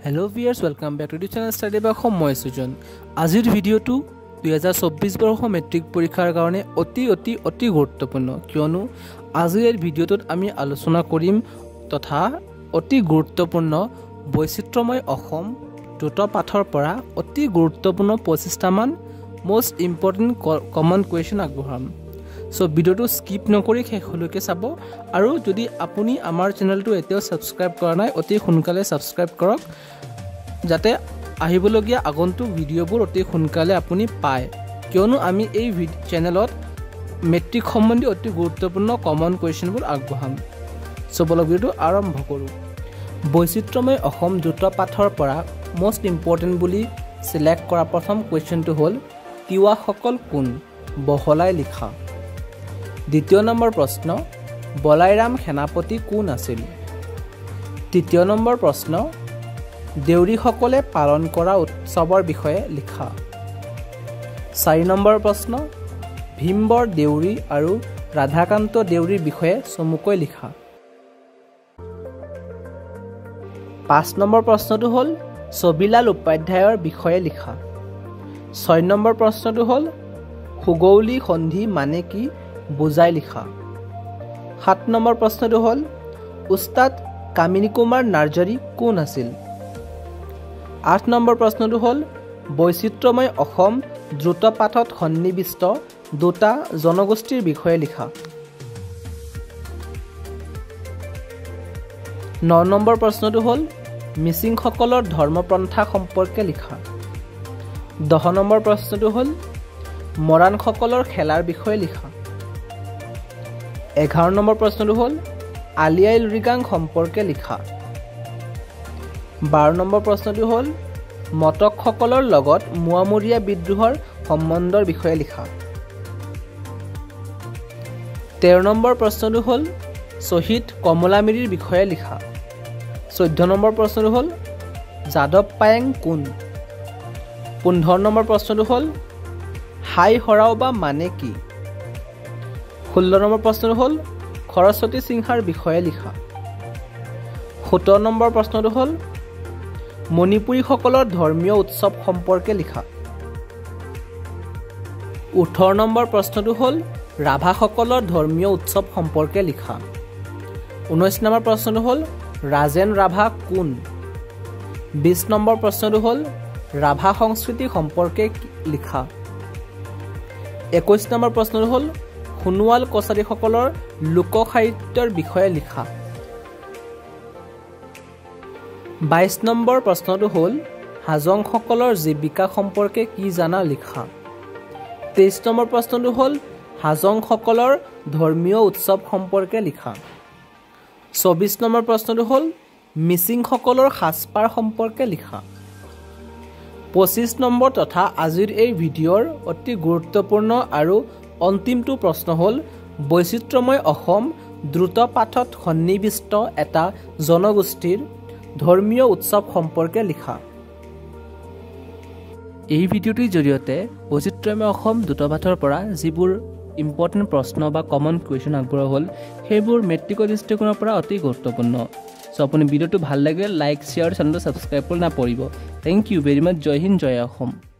Hello viewers, welcome back to the channel Study by Assamese Common. আজিৰ ভিডিওটো 2024 বৰ্ষৰ matric পৰীক্ষাৰ কাৰণে অতি গুৰুত্বপূৰ্ণ কিয়নো আজিৰ ভিডিওটোত আমি আলোচনা কৰিম তথা অতি গুৰুত্বপূৰ্ণ বৈচিত্ৰময় অসম দুট পাঠৰ পৰা অতি গুৰুত্বপূৰ্ণ 25টা মান most important common question আগবঢ়াম সো ভিডিওটো স্কিপ নকৰি শেষলৈকে চাব আৰু যদি আপুনি আমাৰ চেনেলটো এতিয়াও সাবস্ক্ৰাইব কৰা নাই অতি সোনকালে সাবস্ক্ৰাইব কৰক যাতে আহিবলগীয়া আগন্তুক ভিডিওবোৰ অতি সোনকালে আপুনি পায় কিয়নো আমি এই চেনেলত মেট্ৰিক সম্বন্ধী অতি গুৰুত্বপূৰ্ণ কমন কোৱেশ্চনবোৰ আগবঢ়াম সো বলক ভিডিওটো আৰম্ভ কৰো বৈচিত্ৰময় অসম দুটা পাঠৰ পৰা মোস্ট ইম্পৰ্টেন্ট বুলি সিলেক্ট কৰা প্ৰথম কোৱেশ্চনটো হ'ল তিৱা সকল কোন বহলাই লিখা দ্বিতীয় নম্বৰ প্ৰশ্ন বলাইৰাম সেনাপতি কোন আছিল তৃতীয় নম্বৰ প্ৰশ্ন দেউৰী সকলে পালন কৰা উৎসৱৰ বিষয়ে লিখা 4 নম্বৰ প্ৰশ্ন ভীমবৰ দেউৰী আৰু ৰাধাকান্ত দেউৰীৰ বিষয়ে চমুকৈ লিখা 5 নম্বৰ প্ৰশ্নটো হ'ল ছবিলাল উপাধ্যায়ৰ বিষয়ে লিখা 6 নম্বৰ প্ৰশ্নটো হ'ল সুগৌলী সন্ধি মানে কি বুজাই লিখা 7 নম্বৰ প্ৰশ্নটো হ'ল উস্তাদ কামিনী কুমাৰ নাৰ্জাৰী কোন আছিল 8 নম্বৰ প্ৰশ্নটো হ'ল বৈচিত্ৰময় অসম দ্ৰুত পাঠত সন্নিবিষ্ট দুটা জনগোষ্ঠীৰ বিষয়ে লিখা 9 নম্বৰ প্ৰশ্নটো হ'ল মিচিং সকলৰ ধৰ্মপন্থা সম্পৰ্কে লিখা 10 নম্বৰ প্ৰশ্নটো হ'ল মৰাণ সকলৰ খেলাৰ বিষয়ে লিখা 11 নম্বৰ প্ৰশ্নটো হ'ল আলিয়াই লুৰিগাং সম্পৰ্কে লিখা 12 নম্বৰ প্ৰশ্নটো হ'ল মটক সকলৰ লগত মুৱামৰীয়া বিদ্ৰোহৰ সম্বন্ধৰ বিষয়ে লিখা 13 নম্বৰ প্ৰশ্নটো হ'ল শহীদ কমলামিৰিৰ বিষয়ে লিখা 14 নম্বৰ প্ৰশ্নটো হ'ল যাদৱ পায়েং কোন 15 নম্বৰ প্ৰশ্নটো হ'ল হাই হৰাও বা মানে কি 16 নম্বৰ প্ৰশ্নটো হ'ল খৰস্বতী সিংহাৰ বিষয়ে লিখা 17 নম্বৰ প্ৰশ্নটো হ'ল মণিপুৰী সকলৰ ধৰ্মীয় উৎসৱ সম্পৰ্কে লিখা 18 নম্বৰ প্ৰশ্নটো হ'ল ৰাভা সকলৰ ধৰ্মীয় উৎসৱ সম্পৰ্কে লিখা 19 নম্বৰ প্ৰশ্নটো হ'ল ৰাজেন ৰাভা কোন 20 নম্বৰ প্ৰশ্নটো হ'ল ৰাভা সংস্কৃতি সম্পৰ্কে লিখা 21 নম্বৰ প্ৰশ্নটো হ'ল খুনৱাল কছাৰী সকলৰ লোক সাহিত্যৰ বিষয়ে লিখা 22 নম্বৰ প্ৰশ্নটো হ'ল হাজং সকলৰ জীৱিকা সম্পৰ্কে কি জানা লিখা 23 নম্বৰ প্ৰশ্নটো হ'ল হাজং সকলৰ ধৰ্মীয় উৎসৱ সম্পৰ্কে লিখা 24 নম্বৰ প্ৰশ্নটো হ'ল মিচিং সকলৰ সাজপাৰ সম্পৰ্কে লিখা 25 নম্বৰ তথা আজিৰ এই ভিডিঅ'ৰ অতি গুৰুত্বপূৰ্ণ আৰু অন্তিমটো প্ৰশ্ন হ'ল বৈচিত্ৰময় অসম দ্ৰুত পাঠত সন্নিবিষ্ট এটা জনগোষ্ঠীৰ ধৰ্মীয় উৎসৱ সম্পৰ্কে লিখা এই ভিডিঅ'টিৰ জৰিয়তে বৈচিত্ৰময় অসম দ্ৰুত পাঠৰ পৰা যিবোৰ ইম্পৰ্টেণ্ট প্ৰশ্ন বা কমন কুৱেশ্যন আগবঢ়োৱা হ'ল সেইবোৰ মেট্ৰিকৰ দৃষ্টিকোণৰ পৰা অতি গুৰুত্বপূৰ্ণ সো আপুনি ভিডিঅ'টো ভাল লাগিলে লাইক শ্বেয়াৰ চেনেলটো ছাবস্ক্ৰাইব কৰি নাপাহৰিব থেংক ইউ ভেৰি মাছ জয় হিন্দ জয় অসম